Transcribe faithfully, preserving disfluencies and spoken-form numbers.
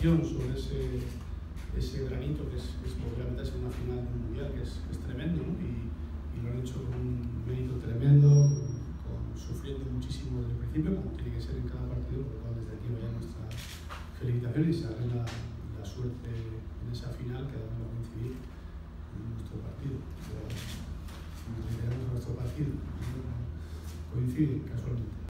motivación sobre ese, ese granito que es, que es volver a meterse en una final de un mundial, que es, que es tremendo, ¿no? Y, y lo han hecho con un mérito tremendo, con, sufriendo muchísimo desde el principio, como tiene que ser en cada partido, por lo cual desde aquí vaya nuestra felicitación y se darle la, la suerte en esa final que además va a coincidir en nuestro partido. Pero, si nos reiteramos a nuestro partido, coincide casualmente.